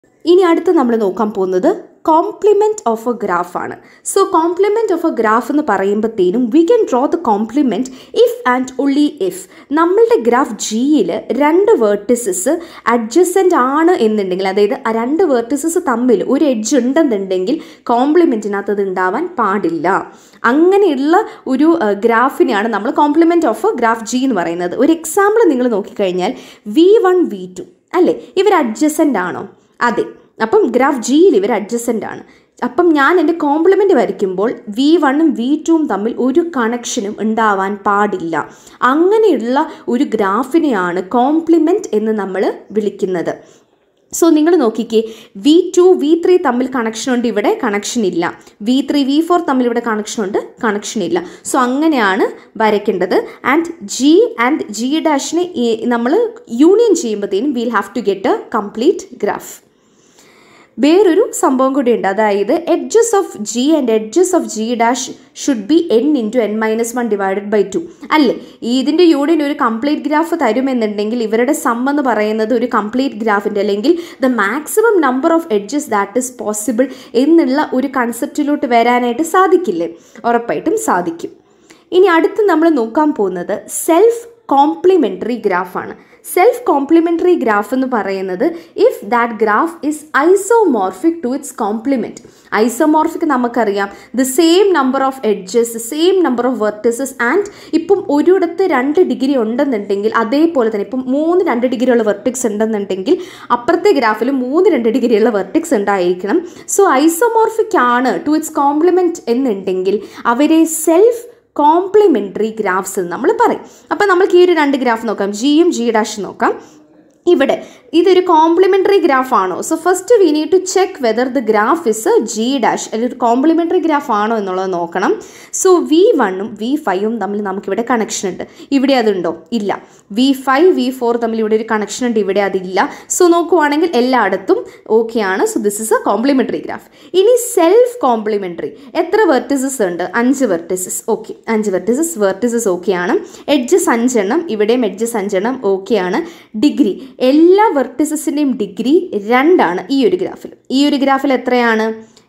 ഇനി അടുത്ത് നമ്മൾ നോക്കാൻ പോകുന്നത് കോംപ്ലിമെൻറ്റ് ഓഫ് എ ഗ്രാഫ് ആണ്. So complement of a graph എന്ന് പറയുമ്പോഴത്തേനും we can draw the complement if and only if നമ്മളുടെ ഗ്രാഫ് ജിയിൽ രണ്ട് വേർട്ടിസസ് അഡ്ജസൻ്റ് ആണ് എന്നുണ്ടെങ്കിൽ, അതായത് ആ രണ്ട് വേർട്ടിസസ് തമ്മിൽ ഒരു എഡ്ജ് ഉണ്ടെന്നുണ്ടെങ്കിൽ കോംപ്ലിമെൻറ്റിനകത്ത് അത് ഉണ്ടാവാൻ പാടില്ല. അങ്ങനെയുള്ള ഒരു ഗ്രാഫിനെയാണ് നമ്മൾ complement of a graph G എന്ന് പറയുന്നത്. ഒരു എക്സാമ്പിൾ നിങ്ങൾ നോക്കിക്കഴിഞ്ഞാൽ V1 V2 അല്ലേ, ഇവർ അഡ്ജസൻ്റ് ആണോ? അതെ. അപ്പം ഗ്രാഫ് ജിയിൽ ഇവർ അഡ്ജസൻ്റ് ആണ്. അപ്പം ഞാൻ എൻ്റെ കോംപ്ലിമെൻറ്റ് വരയ്ക്കുമ്പോൾ V1ഉം V2ഉം തമ്മിൽ ഒരു കണക്ഷനും ഉണ്ടാവാൻ പാടില്ല. അങ്ങനെയുള്ള ഒരു ഗ്രാഫിനെയാണ് കോംപ്ലിമെൻറ്റ് എന്ന് നമ്മൾ വിളിക്കുന്നത്. സോ നിങ്ങൾ നോക്കിക്കേ, V2 V3 തമ്മിൽ കണക്ഷനുണ്ട്, ഇവിടെ കണക്ഷൻ ഇല്ല. V3 V4 തമ്മിൽ ഇവിടെ കണക്ഷനുണ്ട്, കണക്ഷൻ ഇല്ല. സോ അങ്ങനെയാണ് വരയ്ക്കേണ്ടത്. ആൻഡ് G ഡാഷിനെ നമ്മൾ യൂണിയൻ ചെയ്യുമ്പോഴത്തേനും will have to get a complete graph. വേറൊരു സംഭവം കൂടി ഉണ്ട്, അതായത് edges of G and edges of G dash should be n × n-1 divided by 2 അല്ലേ. ഇതിൻ്റെ യൂണിയൻ ഒരു കംപ്ലീറ്റ് ഗ്രാഫ് തരുമെന്നുണ്ടെങ്കിൽ ഇവരുടെ സം എന്ന് പറയുന്നത് ഒരു കംപ്ലീറ്റ് ഗ്രാഫിൻ്റെ അല്ലെങ്കിൽ the maximum number of edges that is possible എന്നുള്ള ഒരു കൺസെപ്റ്റിലോട്ട് വരാനായിട്ട് സാധിക്കില്ലേ? ഉറപ്പായിട്ടും സാധിക്കും. ഇനി അടുത്ത് നമ്മൾ നോക്കാൻ പോകുന്നത് സെൽഫ് കോംപ്ലിമെൻ്ററി ഗ്രാഫാണ്. സെൽഫ് കോംപ്ലിമെൻ്ററി ഗ്രാഫ് എന്ന് പറയുന്നത് if that graph is isomorphic to its complement. Isomorphic നമുക്കറിയാം, the same number of edges, same number of vertices and ഇപ്പം ഒരിടത്ത് 2 ഡിഗ്രി ഉണ്ടെന്നുണ്ടെങ്കിൽ അതേപോലെ തന്നെ ഇപ്പം 3 2 ഡിഗ്രി ഉള്ള വെർട്ടിക്സ് ഉണ്ടെന്നുണ്ടെങ്കിൽ അപ്പുറത്തെ ഗ്രാഫിൽ 3 2 ഡിഗ്രി ഉള്ള വെർട്ടിക്സ് ഉണ്ടായിരിക്കണം. സോ ഐസോമോർഫിക് ആണ് ടു ഇറ്റ്സ് കോംപ്ലിമെൻറ്റ് എന്നുണ്ടെങ്കിൽ അവരെ സെൽഫ് കോംപ്ലിമെൻ്ററി ഗ്രാഫ്സ് എന്ന് നമ്മൾ പറയും. അപ്പോൾ നമുക്ക് ഈ ഒരു 2 ഗ്രാഫ് നോക്കാം, ജിയും ജി ഡാഷും നോക്കാം. ഇവിടെ ഇതൊരു കോംപ്ലിമെൻ്ററി ഗ്രാഫ് ആണോ? So first we need to check whether the graph is G dash അല്ലെങ്കിൽ ഒരു കോംപ്ലിമെൻ്ററി ഗ്രാഫ് ആണോ എന്നുള്ളത് നോക്കണം. സോ V1ഉം V5ഉം തമ്മിൽ നമുക്കിവിടെ കണക്ഷൻ ഉണ്ട്. ഇവിടെ അതുണ്ടോ? ഇല്ല. V5 V4 തമ്മിൽ ഇവിടെ ഒരു കണക്ഷൻ ഉണ്ട്, ഇവിടെ അതില്ല. സോ നോക്കുവാണെങ്കിൽ എല്ലായിടത്തും ഓക്കെ ആണ്. So this is a complementary graph. ഇനി സെൽഫ് കോംപ്ലിമെൻ്ററി എത്ര വെർട്ടിസസ് ഉണ്ട്? 5 വെർട്ടിസസ്. ഓക്കെ, 5 വെർട്ടിസസ് ഓക്കെ ആണ്. എഡ്ജസ് 5 എണ്ണം, ഇവിടെയും എഡ്ജസ് 5 എണ്ണം ഓക്കെ ആണ്. ഡിഗ്രി എല്ലാ വെർട്ടിസസിൻ്റെയും ഡിഗ്രി 2 ആണ് ഈ ഒരു ഗ്രാഫിൽ. ഈ ഒരു ഗ്രാഫിൽ എത്രയാണ്?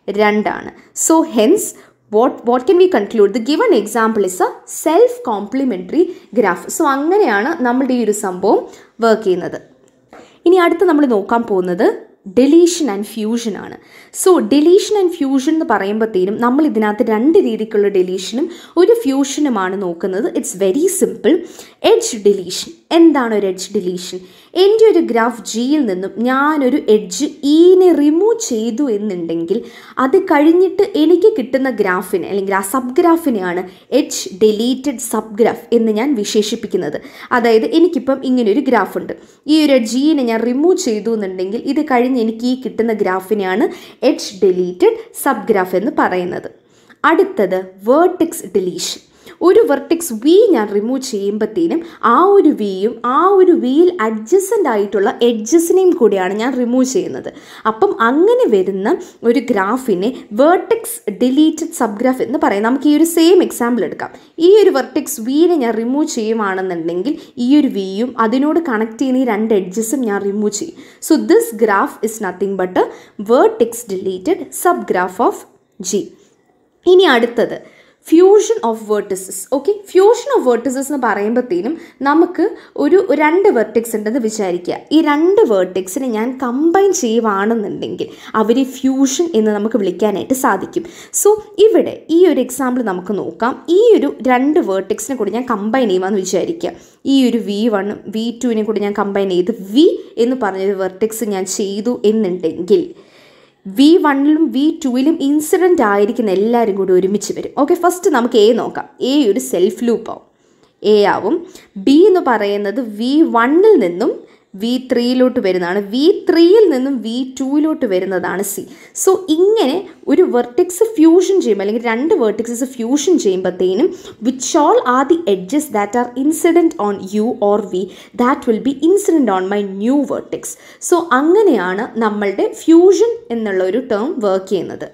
2 ആണ്. So hence what can we conclude? The given example is a self complementary graph. So അങ്ങനെയാണ് നമ്മളുടെ ഈ ഒരു സംഭവം വർക്ക് ചെയ്യുന്നത്. ഇനി അടുത്ത് നമ്മൾ നോക്കാൻ പോകുന്നത് ഡെലീഷൻ ആൻഡ് ഫ്യൂഷൻ ആണ്. സോ ഡെലീഷൻ ആൻഡ് ഫ്യൂഷൻ എന്ന് പറയുമ്പോഴത്തേനും നമ്മൾ ഇതിനകത്ത് 2 രീതിക്കുള്ള ഡെലീഷനും ഒരു ഫ്യൂഷനുമാണ് നോക്കുന്നത്. It's very simple. Edge deletion. എന്താണ് ഒരു എഡ്ജ് ഡെലീഷൻ? എൻ്റെ ഒരു ഗ്രാഫ് ജിയിൽ നിന്നും ഞാനൊരു എഡ്ജ് ഇനെ റിമൂവ് ചെയ്തു എന്നുണ്ടെങ്കിൽ അത് കഴിഞ്ഞിട്ട് എനിക്ക് കിട്ടുന്ന ഗ്രാഫിനെ അല്ലെങ്കിൽ ആ സബ് ഗ്രാഫിനെയാണ് എഡ്ജ് ഡെലീറ്റഡ് സബ് ഗ്രാഫ് എന്ന് ഞാൻ വിശേഷിപ്പിക്കുന്നത്. അതായത് എനിക്കിപ്പം ഇങ്ങനൊരു ഗ്രാഫ് ഉണ്ട്, ഈ ഒരു എഡ്ജിനെ ഞാൻ റിമൂവ് ചെയ്തു എന്നുണ്ടെങ്കിൽ ഇത് കഴിഞ്ഞ് എനിക്ക് ഈ കിട്ടുന്ന ഗ്രാഫിനെയാണ് എഡ്ജ് ഡെലീറ്റഡ് സബ് ഗ്രാഫ് എന്ന് പറയുന്നത്. അടുത്തത് വേർട്ടെക്സ് ഡെലീഷൻ. ഒരു വെർട്ടെക്സ് വി ഞാൻ റിമൂവ് ചെയ്യുമ്പോഴത്തേനും ആ ഒരു വിയും ആ ഒരു വിയിൽ അഡ്ജസൻ്റ് ആയിട്ടുള്ള എഡ്ജസിനെയും കൂടിയാണ് ഞാൻ റിമൂവ് ചെയ്യുന്നത്. അപ്പം അങ്ങനെ വരുന്ന ഒരു ഗ്രാഫിനെ വേർട്ടെക്സ് ഡെലീറ്റഡ് സബ് ഗ്രാഫ് എന്ന് പറയും. നമുക്ക് ഈ ഒരു സെയിം എക്സാമ്പിൾ എടുക്കാം. ഈ ഒരു വെർട്ടെക്സ് വിനെ ഞാൻ റിമൂവ് ചെയ്യുവാണെന്നുണ്ടെങ്കിൽ ഈ ഒരു വിയും അതിനോട് കണക്ട് ചെയ്യുന്ന ഈ 2 എഡ്ജസും ഞാൻ റിമൂവ് ചെയ്യും. So this graph is nothing but a vertex deleted subgraph of G. ഇനി അടുത്തത് fusion of vertices. Okay, fusion of vertices എന്ന് പറയുമ്പോഴത്തേനും നമുക്ക് ഒരു 2 വെർട്ടെക്സ് ഉണ്ടെന്ന് വിചാരിക്കുക. ഈ 2 വെർട്ടെക്സിനെ ഞാൻ കമ്പൈൻ ചെയ്യുവാണെന്നുണ്ടെങ്കിൽ അവരെ ഫ്യൂഷൻ എന്ന് നമുക്ക് വിളിക്കാനായിട്ട് സാധിക്കും. സോ ഇവിടെ ഈ ഒരു എക്സാമ്പിൾ നമുക്ക് നോക്കാം. ഈ ഒരു 2 വെർട്ടെക്സിനെ കൂടി ഞാൻ കമ്പൈൻ ചെയ്യുവാന്ന് വിചാരിക്കുക. ഈ ഒരു V1ഉം V2നെ കൂടി ഞാൻ കമ്പൈൻ ചെയ്ത് V എന്ന് പറഞ്ഞൊരു വെർട്ടെക്സ് ഞാൻ ചെയ്തു എന്നുണ്ടെങ്കിൽ V1ലും V2ലും ഇൻസിഡൻ്റ് ആയിരിക്കുന്ന എല്ലാവരും കൂടി ഒരുമിച്ച് വരും. ഓക്കെ, ഫസ്റ്റ് നമുക്ക് എ നോക്കാം. എ ഒരു സെൽഫ് ലൂപ്പ് ആവും, എ ആവും. ബി എന്ന് പറയുന്നത് V1ൽ നിന്നും V3യിലോട്ട് വരുന്നതാണ്, V3യിൽ നിന്നും V2യിലോട്ട് വരുന്നതാണ് സി. സോ ഇങ്ങനെ ഒരു വെർട്ടെക്സ് ഫ്യൂഷൻ ചെയ്യുമ്പോൾ അല്ലെങ്കിൽ 2 വെർട്ടെക്സസ് ഫ്യൂഷൻ ചെയ്യുമ്പോഴത്തേനും which all are the edges that are incident on U or V that will be incident on my new vertex. So അങ്ങനെയാണ് നമ്മളുടെ ഫ്യൂഷൻ എന്നുള്ള ഒരു ടേം വർക്ക് ചെയ്യുന്നത്.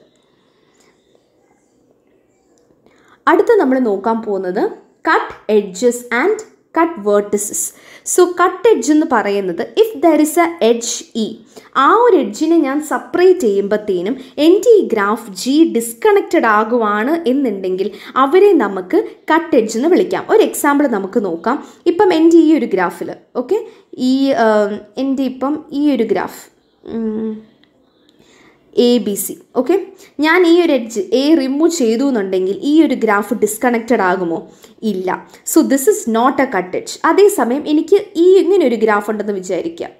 അടുത്ത നമ്മൾ നോക്കാൻ പോകുന്നത് cut edges and cut vertices. So cut edge എന്ന് പറയുന്നത് if there is a edge E, ആ ഒരു എഡ്ജിനെ ഞാൻ സെപ്പറേറ്റ് ചെയ്യുമ്പോഴത്തേനും എൻ്റെ ഈ ഗ്രാഫ് G ഡിസ്കണക്റ്റഡ് ആകുവാണ് എന്നുണ്ടെങ്കിൽ അവരെ നമുക്ക് കട്ട് എഡ്ജ് എന്ന് വിളിക്കാം. ഒരു എക്സാമ്പിൾ നമുക്ക് നോക്കാം. ഇപ്പം എൻ്റെ ഈ ഒരു ഗ്രാഫിൽ ഓക്കെ, എൻ്റെ ഇപ്പം ഈ ഒരു ഗ്രാഫ് ABC ഓക്കെ, ഞാൻ ഈ ഒരു എഡ്ജ് A റിമൂവ് ചെയ്തു എന്നുണ്ടെങ്കിൽ ഈ ഒരു ഗ്രാഫ് ഡിസ്കണക്റ്റഡ് ആകുമോ? ഇല്ല. So this is not a cut edge. അതേസമയം എനിക്ക് ഇങ്ങനെ ഒരു ഗ്രാഫ് ഉണ്ടെന്ന് വിചാരിക്കാം.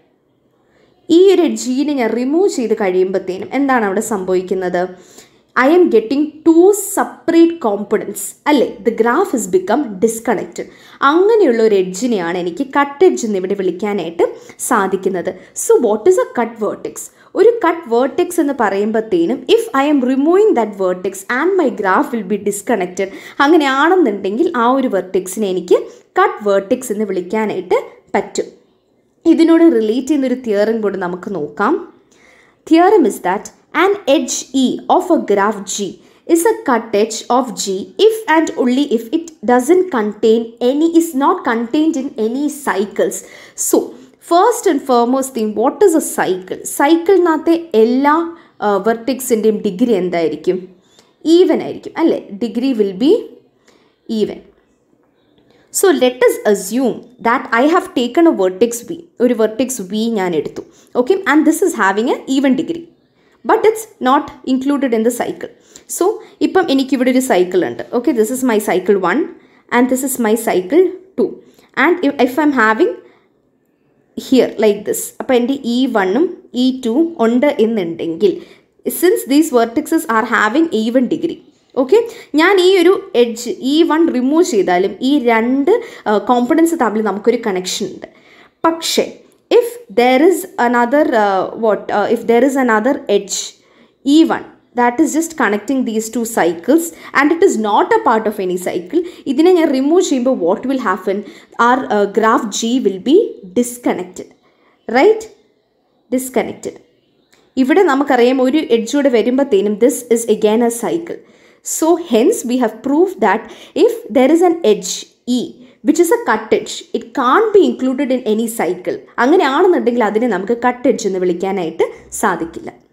ഈ ഒരു എഡ്ജിനെ ഞാൻ റിമൂവ് ചെയ്ത് കഴിയുമ്പോഴത്തേനും എന്താണ് അവിടെ സംഭവിക്കുന്നത്? I am getting two separate components അല്ലേ? The graph is become disconnected. അങ്ങനെയുള്ള ഒരു എഡ്ജിനെയാണ് എനിക്ക് കട്ട് എഡ്ജ് എന്ന് ഇവിടെ വിളിക്കാനായിട്ട് സാധിക്കുന്നത്. So what is a cut vertex? ഒരു കട്ട് വേർട്ടെക്സ് എന്ന് പറയുമ്പോഴത്തേനും if I'm removing that vertex and my graph will be disconnected, അങ്ങനെയാണെന്നുണ്ടെങ്കിൽ ആ ഒരു വേർട്ടെക്സിനെ എനിക്ക് കട്ട് വേർട്ടെക്സ് എന്ന് വിളിക്കാനായിട്ട് പറ്റും. ഇതിനോട് റിലേറ്റ് ചെയ്യുന്നൊരു തിയറം കൂടി നമുക്ക് നോക്കാം. Theorem is that an edge E of a graph G is a cut edge of G if and only if it doesn't contain any, is not contained in any cycles. So first and foremost thing, what is a cycle? Cycle നാത്തെ എല്ലാ വെർട്ടെക്സിൻ്റെയും degree എന്തായിരിക്കും? Even ആയിരിക്കും അല്ലേ? Degree will be even. So let us assume that I have taken a vertex V, ഒരു vertex V ഞാൻ എടുത്തു okay, and this is having a even degree. But it's not included in the cycle. So, ഇപ്പം എനിക്കിവിടെ ഒരു cycle ഉണ്ട് okay, this is my cycle 1 and this is my cycle 2. And if I'm having here like this, അപ്പോൾ എൻ്റെ E1ഉം E2ഉം ഉണ്ട് എന്നുണ്ടെങ്കിൽ since these vertices are having even degree okay, ഞാൻ ഈ ഒരു എഡ്ജ് E1 റിമൂവ് ചെയ്താലും ഈ രണ്ട് കോമ്പണൻസ് തമ്മിൽ നമുക്കൊരു കണക്ഷൻ ഉണ്ട്. പക്ഷേ if there is another if there is another edge E1 that is just connecting these two cycles and it is not a part of any cycle, idine ഞാൻ remove ചെയ്യുമ്പോൾ what will happen? Our graph G will be disconnected, right? Disconnected. ഇവിടെ നമുക്കറിയാം ഒരു എഡ്ജൂടെ വരുമ്പോഴത്തേനും this is again a cycle. So hence we have proved that if there is an edge E which is a cut edge, it can't be included in any cycle. അങ്ങനെയാണെന്നുണ്ടെങ്കിൽ അതിനെ നമുക്ക് cut edge എന്ന് വിളിക്കാനായിട്ട് സാധിക്കില്ല.